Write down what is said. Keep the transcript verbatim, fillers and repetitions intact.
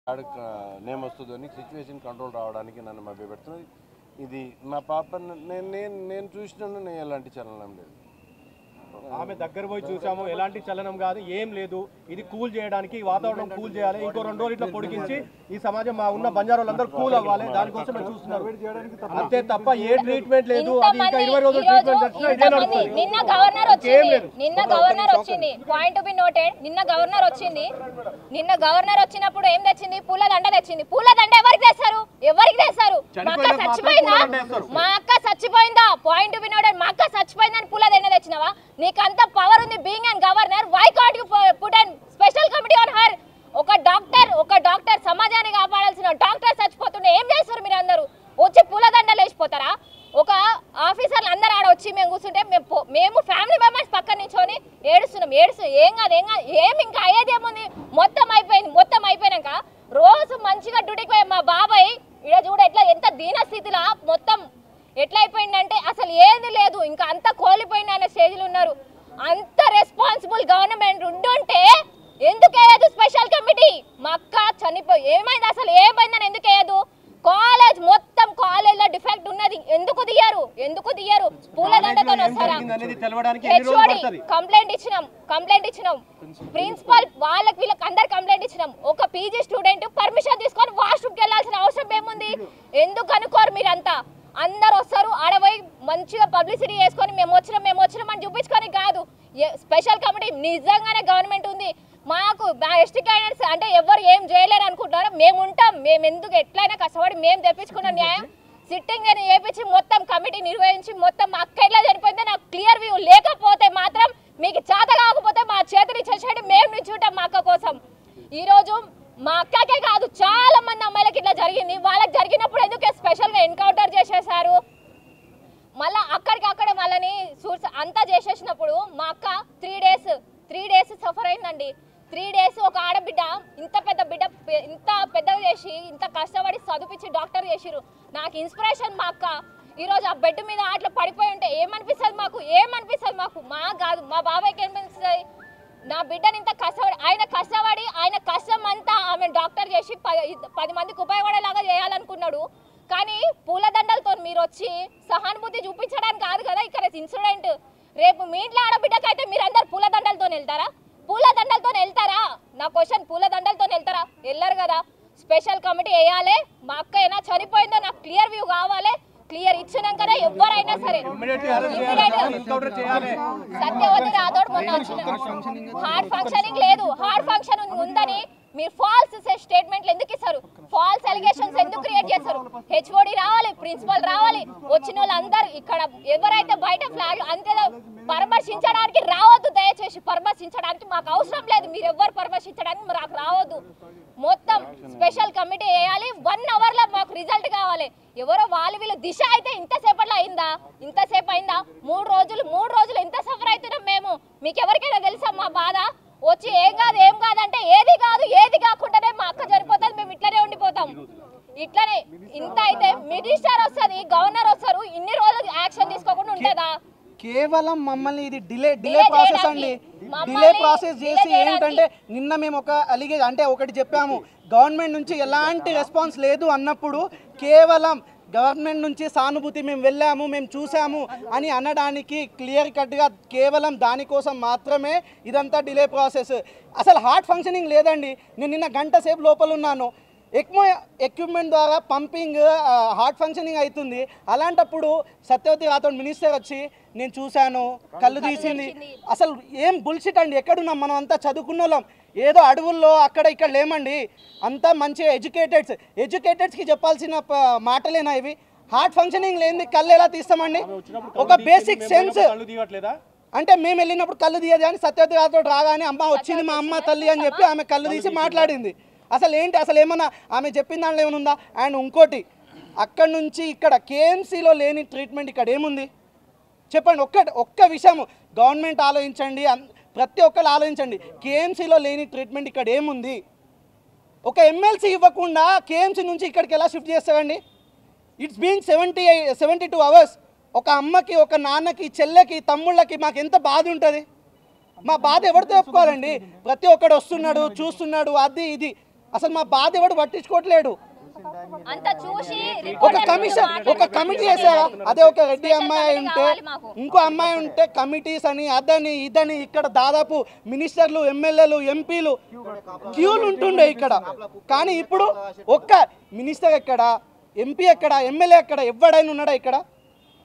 Name వస్తుందని situation control రావడానికి నన్ను మభ్యపెడుతుంది. ఇది నా పాప నేను నేను నేను చూసినాను, నేను ఎలాంటి చలనం లేదు. ఆమె దగ్గర పోయి చూసాము, ఎలాంటి చలనం కాదు, ఏం లేదు. ఇది కూల్ చేయడానికి, వాతావరణం కూల్ చేయాలి. ఇంకో రెండు రోజులు ఇట్లా పొడిగించి ఈ సమాజం మా ఉన్న బంజారాలందరూ కూల్ అవ్వాలి, దానికోసం చూస్తున్నారు అంతే తప్ప ఏ ట్రీట్మెంట్ లేదు. అది ఇంకా ఇరవై రోజులు ట్రీట్మెంట్. నిన్న గవర్నర్ వచ్చింది నిన్న గవర్నర్ వచ్చింది పాయింట్ టు బి నోటెడ్. నిన్న గవర్నర్ వచ్చింది నిన్న గవర్నర్ వచ్చినప్పుడు ఏం తెచ్చింది? పూల దండ తెచ్చింది. పూల దండ ఎవరికి తెస్తారు? ఎవరికి తెస్తారు? మా అక్క చచ్చిపోయిందా? మా అక్క చచ్చిపోయిందా? Point to be noted. మా అక్క చచ్చిపోయిందని పూల దండ తెచ్చినావా? నీకంత పవర్ ఉంది being and governor. Why can't you put an special committee on her? ఒక డాక్టర్ ఒక డాక్టర్ సమాజాన్ని కాపాడాల్సిన డాక్టర్ చచ్చిపోతుండే ఏం చేస్తారు మీరు? అందరూ వచ్చి పూలదండలు వేసిపోతారా? ఒక ఆఫీసర్లు అందరూ ఆడ వచ్చి మేము కూర్చుంటే మేము మేము ఫ్యామిలీ మెంబర్స్ పక్కన నించొని ఏడుస్తున్నాం. ఏడుస్తు ఏం కాదు ఏం కాదు ఏం ఇంకా అయ్యేది ఏముంది? మొత్తం అయిపోయింది. మొత్తం అయిపోయినాక రోజు మంచిగా డ్యూటీకి పోయి మా బాబాయ్ ఇడ చూడ ఎట్లా ఎంత దీన స్థితిలో మొత్తం ఎట్లా అయిపోయిందంటే అసలు ఏది లేదు, ఇంకా అంత కోల్పోయిన అనే స్టేజ్లో ఉన్నారు. అంత రెస్పాన్సిబుల్ గవర్నమెంట్ ఉండుంటే ఎందుకు వేయదు స్పెషల్ కమిటీ? మా అక్క చనిపోయి ఏమైంది అసలు ఏమైందని ఎందుకు వేయదు? కాలేజ్ మొత్తం కాలేజ్లో డిఫెక్ట్ ఉన్నది ఎందుకు తీయరు? ఎందుకు తీయరు? పూలదండతో వస్తారా? హెచ్ఓడి కంప్లైంట్ ఇచ్చినాం కంప్లైంట్ ఇచ్చినాం ప్రిన్సిపల్ వాళ్ళకి వీళ్ళకి అందరు కంప్లైంట్ ఇచ్చినాం. ఒక పీజీ స్టూడెంట్ పర్మిషన్ తీసుకొని వాష్రూమ్కి వెళ్ళాల్సిన అవసరం ఏముంది? ఎందుకు అనుకోరు మీరంతా? అందరు వస్తారు ఆడపోయి మంచిగా పబ్లిసిటీ చేసుకొని మేము వచ్చినాం మేము వచ్చినాం అని చూపించుకొని కాదు. స్పెషల్ కమిటీ నిజంగానే గవర్నమెంట్ ఉంది. మాకు మా ఎస్టీ క్యాండిడేట్స్ అంటే ఎవరు ఏం చేయలేరు అనుకుంటున్నారో మేము ఉంటాం. మేము ఎందుకు ఎట్లయినా కష్టపడి మేము తెప్పించుకున్న న్యాయం సిట్టింగ్ అని చేపించి మొత్తం కమిటీ నిర్వహించి మొత్తం మా అక్క ఎట్లా చనిపోయిందో నాకు క్లియర్ వ్యూ లేకపోతే మాత్రం మీకు చేత కాకపోతే మా చేతులు ఇచ్చేసేయండి, మేము నిల్చుంటాం మా అక్క కోసం. ఈరోజు మా అక్కకే కాదు చాలా మంది అమ్మాయిలకి ఇట్లా జరిగింది. వాళ్ళకి జరిగినప్పుడు ఎందుకు స్పెషల్గా ఎన్కౌంటర్ చేసేసారు? మళ్ళీ అక్కడికి అక్కడ వాళ్ళని సూర్స్ అంతా చేసేసినప్పుడు మా అక్క three days three days suffer అయిందండి. త్రీ డేస్ ఒక ఆడబిడ్డ ఇంత పెద్ద బిడ్డ ఇంత పెద్దగా చేసి ఇంత కష్టపడి చదివించి డాక్టర్ చేసిరు. నాకు ఇన్స్పిరేషన్ మా అక్క. ఈరోజు ఆ బెడ్ మీద అట్లా పడిపోయి ఉంటే ఏమనిపిస్తుంది మాకు? ఏమనిపిస్తుంది మాకు? మా కాదు మా బాబాయ్కి ఏమనిపిస్తుంది? నా బిడ్డని ఇంత కష్టపడి ఆయన కష్టపడి ఆయన కష్టం అంతా ఆమె డాక్టర్ చేసి పది పది మందికి ఉపయోగపడేలాగా చేయాలనుకున్నాడు. కానీ పూలదండలతో మీరు వచ్చి సహానుభూతి చూపించడానికి కాదు కదా ఇక్కడ ఇన్సిడెంట్. రేపు మీ ఇంట్లో ఆడబిడ్డకైతే మీరందరు పూలదండలతో వెళ్తారా? పూలదండలతో వెళ్తారా? నా క్వశ్చన్, పూలదండలతో వెళ్తారా? వెళ్ళరు కదా. స్పెషల్ కమిటీ వేయాలి. మా అక్క అయినా చనిపోయిందో నాకు క్లియర్ వ్యూ కావాలి. క్లియర్ ఇచ్చినాకనే ఎవరైనా సరే సత్యవతి రాథోడ్ మొన్న వచ్చిన హార్ట్ ఫంక్షనింగ్ లేదు, హార్ట్ ఫంక్షన్ ఉందని మీరు ఫాల్స్ స్టేట్మెంట్లు ఎందుకు ఇస్తారు? ఫాల్స్ అలిగేషన్స్ ఎందుకు క్రియేట్ చేస్తారు? హెచ్ఓడి రావాలి, ప్రిన్సిపల్ రావాలి, వచ్చిన వాళ్ళందరూ ఇక్కడ ఎవరైతే బయట ఫ్లాగ్ అంతే పరామర్శించడానికి రావద్దు. దయచేసి పరామర్శించడానికి మాకు అవసరం లేదు. మీరు ఎవరు పరామర్శించడానికి మాకు రావద్దు. మొత్తం స్పెషల్ కమిటీ వేయాలి. వన్ అవర్ లో మాకు రిజల్ట్ కావాలి. ఎవరో వాళ్ళు వీళ్ళు దిశ అయితే ఇంతసేపట్లో అయిందా? ఇంతసేపు అయిందా? మూడు రోజులు మూడు రోజులు ఎంత సఫర్ అవుతున్నాం మేము. మీకు ఎవరికైనా తెలుసా మా బాధ? వచ్చి ఏం కాదు ఏం కాదంటే ఏది కాదు ఏది కాకుండానే మా అక్క చనిపోతుంది, మేము ఇట్లనే ఉండిపోతాం. ఇట్లనే ఇంత అయితే మినిస్టర్ వస్తుంది, గవర్నర్ వస్తారు, ఇన్ని రోజులు యాక్షన్ తీసుకోకుండా ఉంటుందా? కేవలం మమ్మల్ని ఇది డిలే డిలే ప్రాసెస్ అండి. డిలే ప్రాసెస్ చేసి ఏంటంటే నిన్న మేము ఒక అలిగే అంటే ఒకటి చెప్పాము, గవర్నమెంట్ నుంచి ఎలాంటి రెస్పాన్స్ లేదు అన్నప్పుడు కేవలం గవర్నమెంట్ నుంచి సానుభూతి మేము వెళ్ళాము మేము చూసాము అని అనడానికి క్లియర్ కట్గా కేవలం దానికోసం మాత్రమే ఇదంతా డిలే ప్రాసెస్. అసలు హార్ట్ ఫంక్షనింగ్ లేదండి. నేను నిన్న గంట సేపు లోపల ఉన్నాను. ఎక్కువ ఎక్విప్మెంట్ ద్వారా పంపింగ్ హార్ట్ ఫంక్షనింగ్ అవుతుంది. అలాంటప్పుడు సత్యవతి రాథోడ్ మినిస్టర్ వచ్చి నేను చూశాను కళ్ళు తీసింది. అసలు ఏం బుల్షిట్ అండి. ఎక్కడున్నాం మనం? అంతా చదువుకున్న వాళ్ళం. ఏదో అడవుల్లో అక్కడ ఇక్కడ లేమండి. అంతా మంచి ఎడ్యుకేటెడ్స్. ఎడ్యుకేటెడ్స్కి చెప్పాల్సిన మాటలేనా ఇవి? హార్ట్ ఫంక్షనింగ్ లేని కళ్ళు ఎలా తీస్తామండి? ఒక బేసిక్ సెన్స్ అంటే మేము వెళ్ళినప్పుడు కళ్ళు తీయదు అని సత్యవతి రాథోడ్ రాగానే అమ్మ వచ్చింది మా అమ్మ తల్లి అని చెప్పి ఆమె కళ్ళు తీసి మాట్లాడింది. అసలు ఏంటి? అసలు ఏమన్నా ఆమె చెప్పిన దాంట్లో ఏమైనా ఉందా? అండ్ ఇంకోటి, అక్కడి నుంచి ఇక్కడ కేఎంసీలో లేని ట్రీట్మెంట్ ఇక్కడ ఏముంది చెప్పండి? ఒక్క ఒక్క విషయం గవర్నమెంట్ ఆలోచించండి, ప్రతి ఒక్కరు ఆలోచించండి. కేఎంసీలో లేని ట్రీట్మెంట్ ఇక్కడ ఏముంది? ఒక ఎమ్మెల్సీ ఇవ్వకుండా కేఎంసీ నుంచి ఇక్కడికి ఎలా షిఫ్ట్ చేస్తారండి? It's being seventy seventy two hours. ఒక అమ్మకి ఒక నాన్నకి చెల్లెకి తమ్ముళ్ళకి మాకు ఎంత బాధ ఉంటుంది? మా బాధ ఎవరితో చెప్పుకోవాలండి? ప్రతి ఒక్కడు వస్తున్నాడు చూస్తున్నాడు అది ఇది. అసలు మా బాధ ఎవడు పట్టించుకోవట్లేడు. అంత చూసి ఒక కమిషన్ ఒక కమిటీ చేసారా? అదే ఒక రెడ్డి అమ్మాయి ఉంటే ఇంకో అమ్మాయి ఉంటే కమిటీస్ అని అదని ఇదని ఇక్కడ దాదాపు మినిస్టర్లు ఎమ్మెల్యేలు ఎంపీలు క్యూలు ఉంటుండే ఇక్కడ. కానీ ఇప్పుడు ఒక్క మినిస్టర్ ఎక్కడ, ఎంపీ ఎక్కడ, ఎమ్మెల్యే ఎక్కడ, ఎవడైనా ఉన్నాడా ఇక్కడ?